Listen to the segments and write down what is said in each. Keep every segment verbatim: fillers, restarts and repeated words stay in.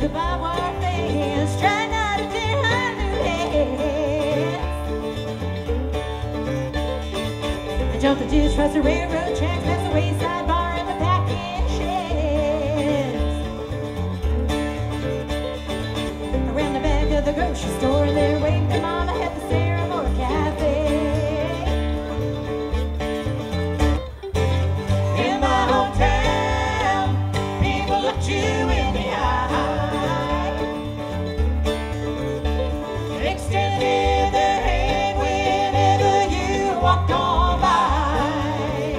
the barbed wire fence, try not to tear her new heads. I jumped the ditch, crossed the railroad tracks, past the wayside bar and the packing sheds. Around the back of the grocery store, and there waiting for Mama at the Saramore Cafe. In my hometown, people looked you in the eye, extended their hand whenever you walked on by.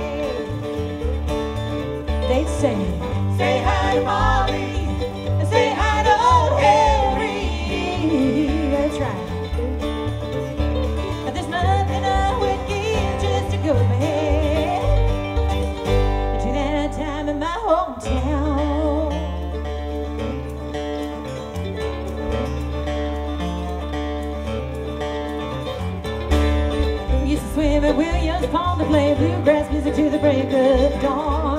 They'd say, say hi to Molly, and say hi to old Henry. That's right. There's nothing I would give just to go back to that time in my hometown. We used to swim at Williams Pond to play bluegrass music to the break of dawn.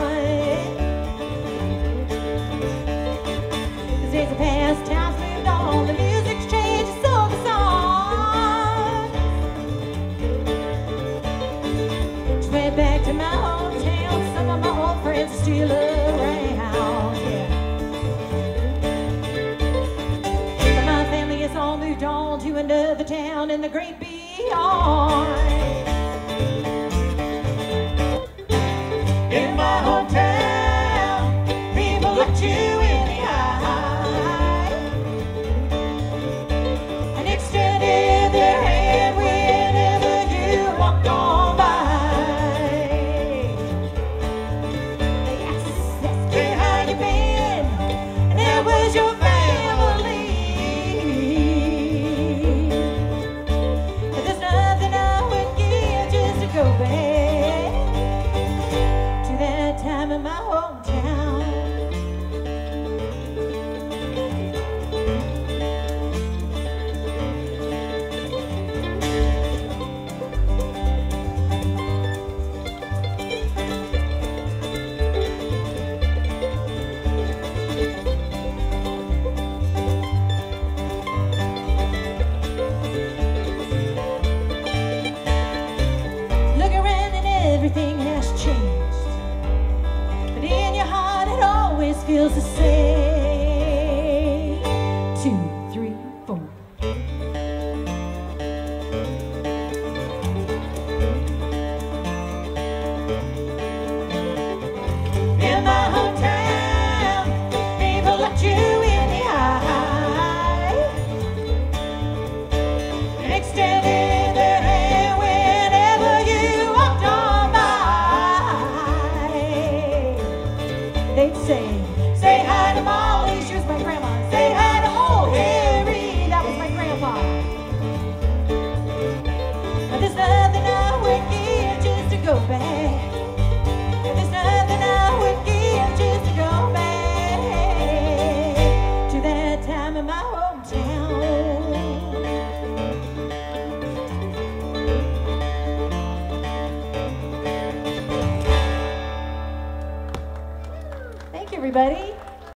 The days have passed, time's moved on, the music's changed, so the song. Just went back to my hometown, some of my old friends are still around, yeah. But my family has all moved on to another town in the great beyond. In my hometown, people looked you in the eye and extended their hand whenever you walked on by. Yes, yes, say how you been, and that was your family. There's nothing I would give just to go back to that time in my hometown. Look around and everything has changed, but in your heart it always feels the same. Two, three, four. In my hometown, people looked you in the eye and extended their hand whenever you walked on by. They'd say, say hi to Molly, she was my grandma. Say hi to old Harry, that was my grandpa. But there's nothing I would give just to go back. There's nothing I would give just to go back to that time in my hometown. Thank you, everybody.